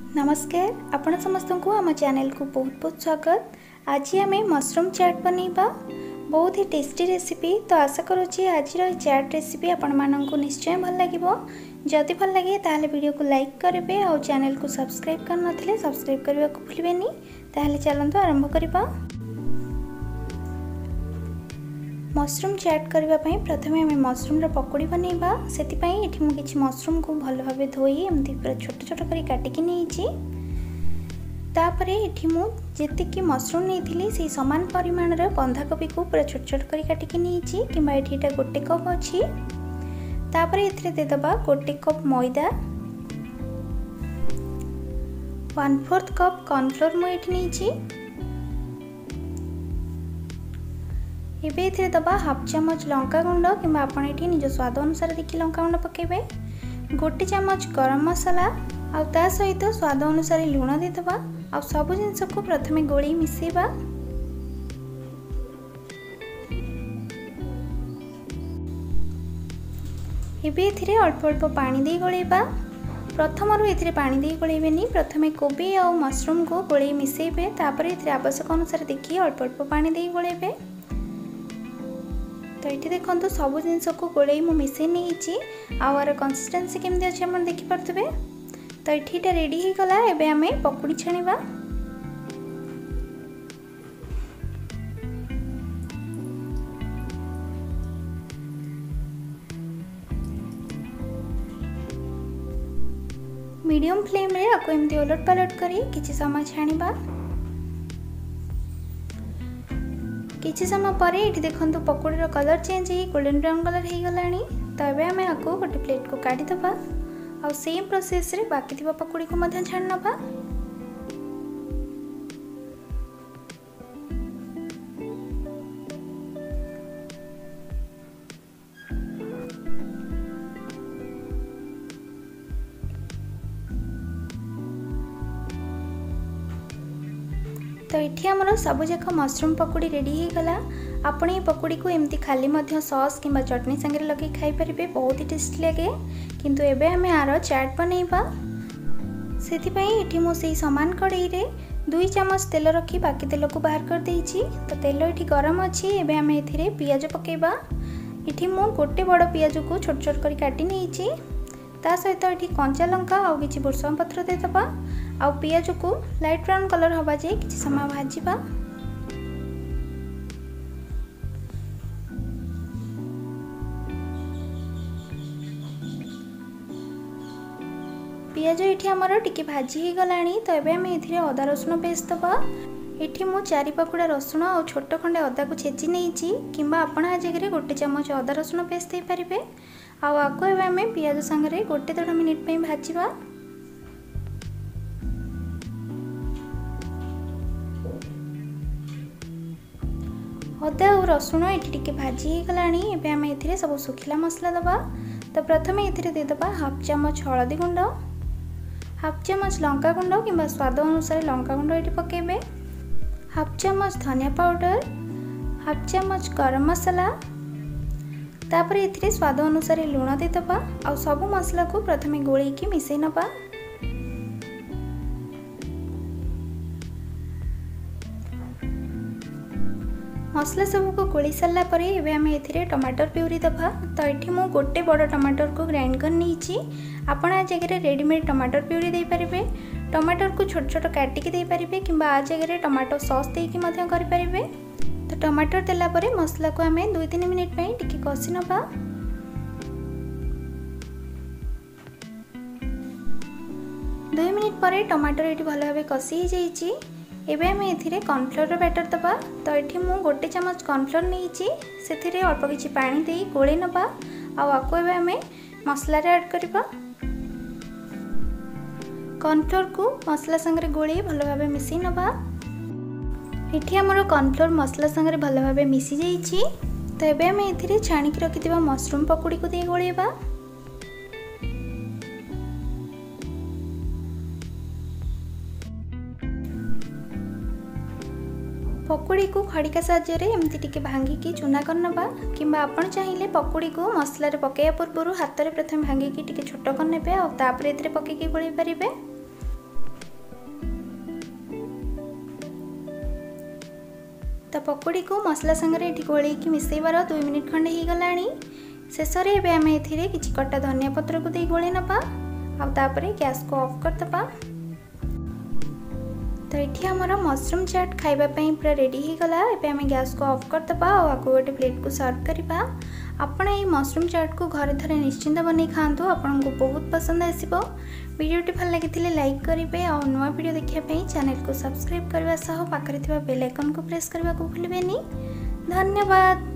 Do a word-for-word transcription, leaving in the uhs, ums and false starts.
नमस्कार आपण समस्त को आम चैनल को बहुत बहुत स्वागत। आज आम मशरूम चाट बनैबा बहुत ही टेस्टी रेसिपी। तो आशा करुँची आज चाट रेसिपी आपण मानक निश्चय भल लगे। जदि भल लगे ताहले वीडियो को लाइक करेंगे और चैनल को सब्सक्राइब कर नथिले सब्सक्राइब करने को भूलिबेनी। ताहले चलंतु आरंभ करबा। मशरूम चाट करबा पई प्रथमे आम मशरूम रो पकोड़ी बनैबा। सेति पई एठी मु किछि मशरूम को भल भाबे धोई एमती पूरा छोट छोट करी काटिकी नेइछि। तापरे एठी मु जेतिकी मशरूम नेइथिली से समान परिमाण रो बंधाकोबी को पूरा छोट छोट करी काटिकी नेइछि। किबा एठी एटा गोटे कप अछि। तापरे एथिरे दे दबा गोटे कप मैदा, वन फोर्थ कप कॉर्नफ्लोर मु एठी नेइछि। एबे एथिरे दबा हाफ चमच लंका गुंड किंबा आपण एठी निज स्वाद अनुसार देखि लंका गुंड पकेबे। गोटे चमच गरम मसाला आ ता सहित स्वाद अनुसार लूण दे दबा। आ सब जिंस को प्रथमे गोली मिसेबा। एबे एथिरे अल्प अल्प पानी दे गोलेबा। प्रथम रु एथिरे पानी दे गोलेबेनी। प्रथमे कोबी और मशरूम को गोली मिसेबे। तापरे एथिरे आवश्यक अनुसार देखि अल्प अल्प पानी दे गोलेबे। तो ये देखो सब जिनस को गोले मु मिसे नहीं आर कंसिस्टेंसी केमती अच्छे आप देखिपे। तो ये रेडी हो गला। एबे आमे पकोड़ी छाणीबा। मीडियम फ्लेम रे आपको एमती उलट पलट करी किछि समय छाणीबा। किछि समय पर ये देखो पकोड़ी कलर चेंज हो गोल्डन ब्राउन कलर हो गलानी। तो ये आम आपको गोटे प्लेट को काढ़ी दबा। आ सेम प्रोसेस रे बाकी थिबा पकोड़ी को मध्य छाणी नबा। तो ये आमर सबुजाक मशरूम पकोड़ी रेडी हो गला। आपण ये पकोड़ी को एमती खाली मध्य सॉस किंबा चटनी संगे लगे खाई परिबे। बहुत ही टेस्टी लगे। किंतु एबे हमें आरो चाट बनैबा। सेति पई एठी मो सेही समान कड़ाई रे दुई चमच तेल रखी बाकी तेल को बाहर कर देइछि। तो तेल एठी गरम अछि। एबे हमें एथिरे पियाज पकेबा। एठी मो गोटे बड़ पियाज को छोट छोट करी काटी नेइछि। ता सहित एठी कंचा लंका और किछि भुर्संग पत्र दे दबा। आ पियाज को लाइट ब्राउन कलर हवा जाए किछि समय भाजीबा। पियाज एठी हमर टिके भाजी ही गलानी। तो एबे हम एथिरे अदा रसुन पेस्ट दबा। एठी मु चारि पकुड़ा रसुन और छोट खंडे अदा को छेची नेइछि। किंबा आपण आ जगह रे गोटे चमच अदा रसुन पेस्ट दे परिबे। आ आको एबे हम पियाज संगे गोटे डेढ़ मिनिट पे भाजीबा। अदा और रसुण ये टिके भाजी हो गलानी। एबे आम एथिरे सब सुखिला मसला दबा। तो प्रथमे एथिरे दे दबा हाफ चमच हळदी गुंड, हाफ चमच लंका गुंड किंबा स्वाद अनुसार लंका गुंड ये पकेबे, हाफ चमच धनिया पाउडर, हाफ चमच गरम मसाला। तापर एथिरे स्वाद अनुसार लूण दे दबा। आ सब मसला को प्रथमे गोली की मिसई नबा। मसला सब को गोली सारा पर एबे आम एथिरे टमाटर प्यूरी दबा। तो ये मु गोटे बड़ टमाटर को ग्राइंड कर नहीं। आपण आ जगह रेडीमेड टमाटर प्यूरी दे पारिबे। टमाटर को छोट छोट काटिकी दे पारिबे किंबा आ जगह टमाटो सॉस देकी मध्य करि पारिबे। तो टमाटर देला परे मसला को आमे दुई तीन मिनिट पई टिके कसी नबा। दुई मिनिट पर टमाटर ये भल भाव कसी हो जाइए। एबे हम एथिरे कॉर्नफ्लोर बैटर दबा। तो ये मु गोटे चमच कॉर्नफ्लोर नहीं से अल्प किछि पानी दे गोले नबा। आको एबे हमें मसला रे ऐड करबा। कॉर्नफ्लोर को मसला संगे गोले भल भाव मिसई नबा। एठी हमर कॉर्नफ्लोर मसला संगे भल भाव मिसी जाइछि। तो एबे हम एथिरे छाणी की रखिथिबा मशरूम पकोड़ी को दे गोलेबा। पकोड़ी को खड़िका साहाय्य एमती टिके भांगिकी चूना करनबा किंबा आपण चाहिए पकोड़ी को मसला रे पकेया पूर्व हाथ में प्रथम भांगिकी टिके छोट करने और तापर एथिरे पकेकी गोळई पारिबे। तो पकोड़ी को मसला संगे ये गोलैकी मिसेबार दुई मिनिट खंडे हो गला। शेष में एवं आम ए कि कटा धनिया पत्र को दे गोले नवा आउे गैस को ऑफ करदे। तो ये आमर मशरूम चाट खावाई पूरा रेडी हो गला। एवं आम गैस को ऑफ करदे और गोटे प्लेट को सर्व करवा। आपण ये मशरूम चाट को घरे थरे निश्चिंत बन खातु, आपन को बहुत पसंद आसो। वीडियोटी भल लगी लाइक करेंगे और नुआ वीडियो देखापी चैनल को सब्सक्राइब करने पाखे बेल आइकन को प्रेस करने को भूलें। धन्यवाद।